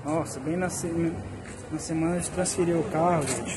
Nossa, bem na semana de transferir o carro, gente.